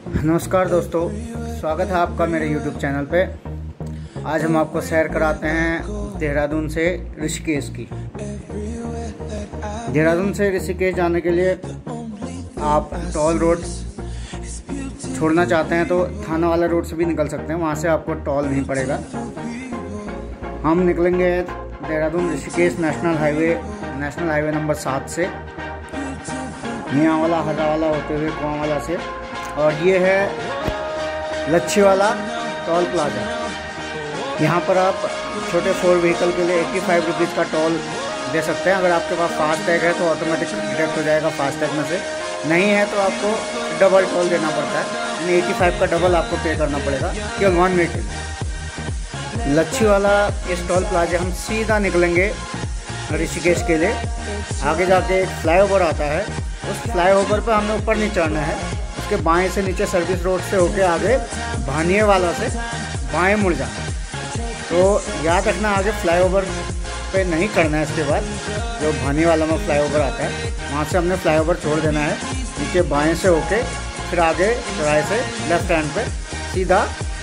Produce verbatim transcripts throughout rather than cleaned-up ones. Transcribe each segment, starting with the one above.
नमस्कार दोस्तों, स्वागत है आपका मेरे YouTube चैनल पे। आज हम आपको सैर कराते हैं देहरादून से ऋषिकेश की। देहरादून से ऋषिकेश जाने के लिए आप टोल रोड छोड़ना चाहते हैं तो थाना वाला रोड से भी निकल सकते हैं, वहाँ से आपको टोल नहीं पड़ेगा। हम निकलेंगे Dehradun Rishikesh national highway national highway number सात से, मियाँ वाला हरा वाला होते हुए कुआं वाला से, और ये है लच्छी वाला टोल प्लाजा। यहाँ पर आप छोटे फोर व्हीकल के लिए एट्टी फाइव रुपीज़ का टोल दे सकते हैं। अगर आपके पास फास्टैग है तो ऑटोमेटिक डिडक्ट हो जाएगा फास्टैग में से, नहीं है तो आपको डबल टोल देना पड़ता है, यानी एट्टी फाइव का डबल आपको पे करना पड़ेगा केवल वन मिनट। लच्छी वाला इस टोल प्लाजा हम सीधा निकलेंगे ऋषिकेश के लिए। आगे जाके एक फ्लाईओवर आता है, उस फ्लाईओवर पर हमें ऊपर नहीं चढ़ना है, उसके बाएं से नीचे सर्विस रोड से होके आगे भानिए वाला से बाएं मुड़ जाना है। तो याद रखना आगे फ्लाईओवर पे नहीं करना है। इसके बाद जो भानिए वाला में फ्लाईओवर आता है वहाँ से हमने फ्लाईओवर छोड़ देना है, नीचे बाएं से होके फिर आगे चौराहे से लेफ्ट हैंड पे सीधा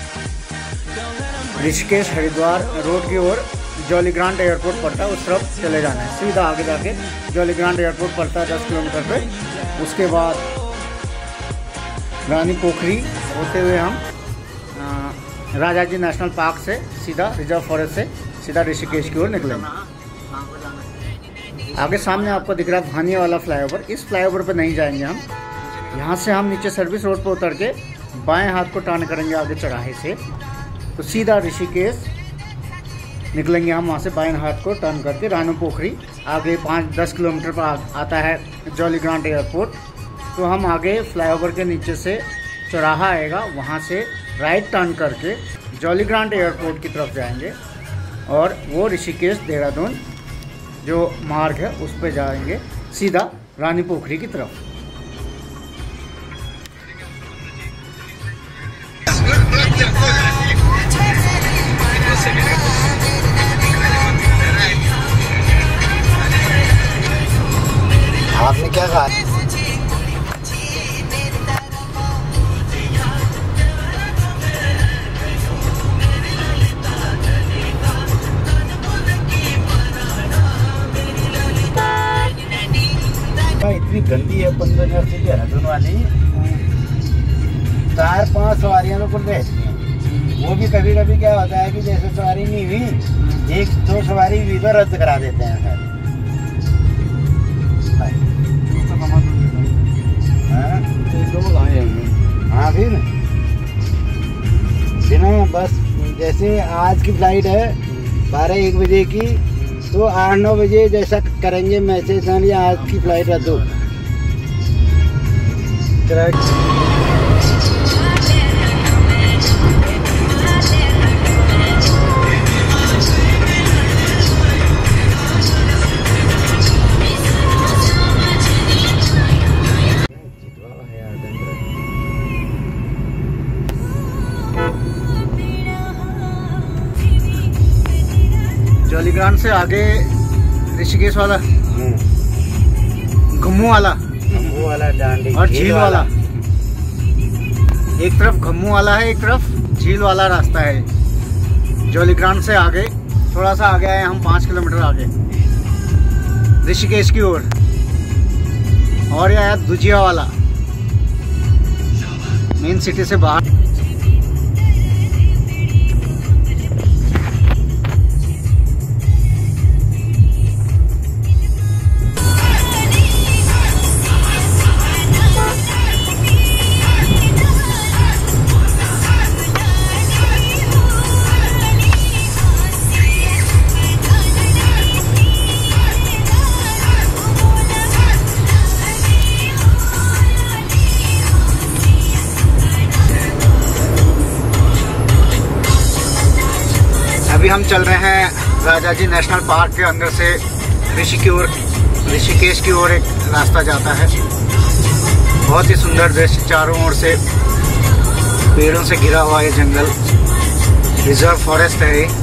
ऋषिकेश हरिद्वार रोड की ओर जॉली ग्रांट एयरपोर्ट पड़ता है, उस तरफ चले जाना है। सीधा आगे जाके जॉली ग्रांट एयरपोर्ट पड़ता है दस किलोमीटर पे। उसके बाद रानी पोखरी होते हुए हम राजा जी नेशनल पार्क से सीधा रिजर्व फॉरेस्ट से सीधा ऋषिकेश की ओर निकलेंगे। आगे सामने आपको दिख रहा है भानिए वाला फ्लाईओवर, इस फ्लाईओवर पे नहीं जाएंगे हम। यहाँ से हम नीचे सर्विस रोड पर उतर के बाएं हाथ को टर्न करेंगे आगे चौराहे से, तो सीधा ऋषिकेश निकलेंगे हम। वहाँ से बाएं हाथ को टर्न करके रानी पोखरी आगे पाँच दस किलोमीटर पर आता है जॉली ग्रांट एयरपोर्ट। तो हम आगे फ्लाईओवर के नीचे से चौराहा आएगा, वहाँ से राइट टर्न करके जॉली ग्रांट एयरपोर्ट की तरफ जाएंगे और वो ऋषिकेश देहरादून जो मार्ग है उस पर जाएंगे सीधा रानी पोखरी की तरफ। आपने क्या कहा? इतनी गंदी है पंद्रह से देहरादून वाली, चार पांच सवारियां लोग बैठती हैं। वो भी कभी कभी क्या होता है कि जैसे सवारी नहीं हुई, एक दो सवारी भी तो रद्द करा देते हैं सर। हाँ फिर बिना बस जैसे आज की फ्लाइट है बारह एक बजे की, तो आठ नौ बजे जैसा करेंगे मैसेज या आज की फ्लाइट रद्द हो। जॉली ग्रांट से आगे ऋषिकेश वाला, घम्मू वाला घम्मू वाला डांडी और झील वाला, एक तरफ घम्मू वाला है एक तरफ झील वाला रास्ता है। जॉली ग्रांट से आगे थोड़ा सा आगे आए हम, पाँच किलोमीटर आगे ऋषिकेश की ओर। और, और यह है दुजिया वाला, मेन सिटी से बाहर। अभी हम चल रहे हैं राजा जी नेशनल पार्क के अंदर से ऋषि की ओर ऋषिकेश की ओर एक रास्ता जाता है। बहुत ही सुंदर दृश्य, चारों ओर से पेड़ों से घिरा हुआ ये जंगल, रिजर्व फॉरेस्ट है ये।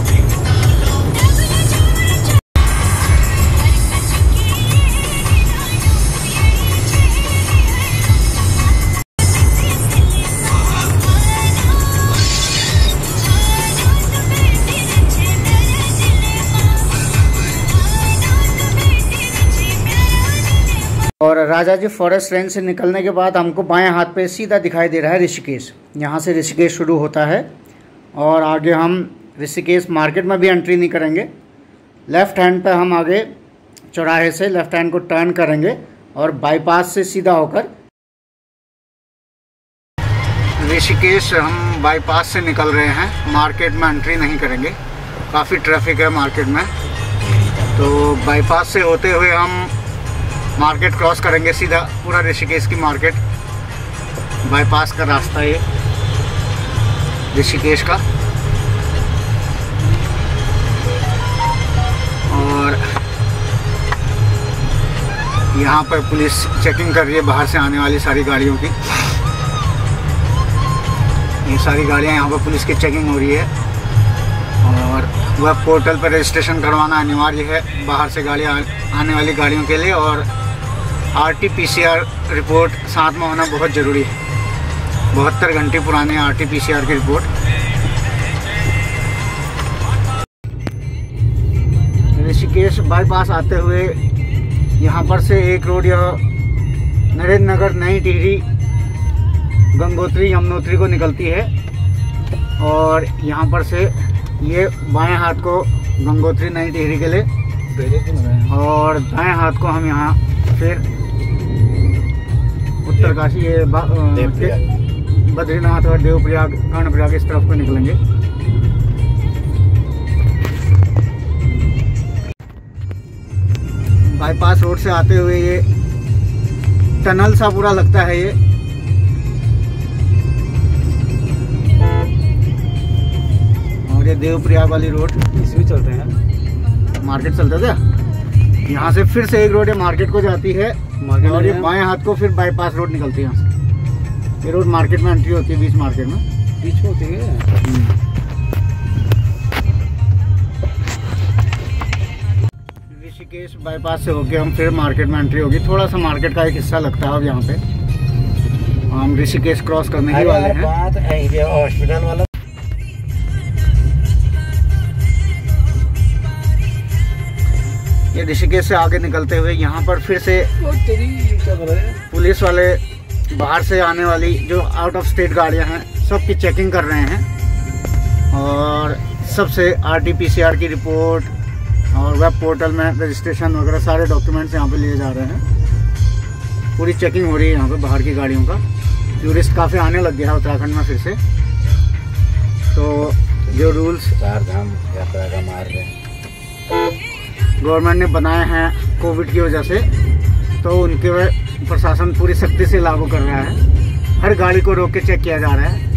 और राजा जी फॉरेस्ट रेंज से निकलने के बाद हमको बाएं हाथ पे सीधा दिखाई दे रहा है ऋषिकेश। यहाँ से ऋषिकेश शुरू होता है और आगे हम ऋषिकेश मार्केट में भी एंट्री नहीं करेंगे। लेफ़्ट हैंड पे हम आगे चौराहे से लेफ़्ट हैंड को टर्न करेंगे और बाईपास से सीधा होकर ऋषिकेश हम बाईपास से निकल रहे हैं। मार्केट में एंट्री नहीं करेंगे, काफ़ी ट्रैफिक है मार्केट में, तो बाईपास से होते हुए हम मार्केट क्रॉस करेंगे सीधा, पूरा ऋषिकेश की मार्केट। बाईपास का रास्ता ये ऋषिकेश का। और यहाँ पर पुलिस चेकिंग कर रही है बाहर से आने वाली सारी गाड़ियों की। ये सारी गाड़ियाँ यहाँ पर पुलिस की चेकिंग हो रही है और वह पोर्टल पर रजिस्ट्रेशन करवाना अनिवार्य है बाहर से गाड़ियाँ आने वाली गाड़ियों के लिए। और R T P C R report साथ में होना बहुत ज़रूरी है। बहत्तर घंटे पुराने R T P C R की रिपोर्ट। ऋषिकेश बाईपास आते हुए यहाँ पर से एक रोड यह नरेंद्र नगर, नई टिहरी, गंगोत्री, यमुनोत्री को निकलती है। और यहाँ पर से ये बाएं हाथ को गंगोत्री, नई टिहरी के लिए और दाएं हाथ को हम यहाँ फिर उत्तरकाशी, ये बद्रीनाथ और देवप्रयाग, कर्णप्रयाग इस तरफ को निकलेंगे। बाईपास रोड से आते हुए ये टनल सा पूरा लगता है। ये और ये देवप्रयाग वाली रोड, इसमें चलते हैं मार्केट चलता था। यहाँ से फिर से एक रोड है मार्केट को जाती है और ये बाएं हाथ को फिर बाईपास रोड निकलती है यहाँ से। ये रोड मार्केट में एंट्री होती है, बीच मार्केट में बीच में होती है। ऋषिकेश बाईपास से होके हम फिर मार्केट में एंट्री होगी। थोड़ा सा मार्केट का एक हिस्सा लगता है अब यहाँ पे। हम ऋषिकेश क्रॉस करने ही वाले हैं। हॉस्पिटल वाला ये ऋषिकेश से आगे निकलते हुए यहाँ पर फिर से पुलिस वाले बाहर से आने वाली जो आउट ऑफ स्टेट गाड़ियाँ हैं सबकी चेकिंग कर रहे हैं और सबसे R T P C R की रिपोर्ट और वेब पोर्टल में रजिस्ट्रेशन वगैरह सारे डॉक्यूमेंट्स यहाँ पे लिए जा रहे हैं। पूरी चेकिंग हो रही है यहाँ पे बाहर की गाड़ियों का। टूरिस्ट काफ़ी आने लग गया है उत्तराखंड में फिर से। तो जो रूल्स चार धाम यात्रा का मार्ग है गवर्नमेंट ने बनाए हैं कोविड की वजह से, तो उनके प्रशासन पूरी सख्ती से लागू कर रहा है। हर गाड़ी को रोक के चेक किया जा रहा है।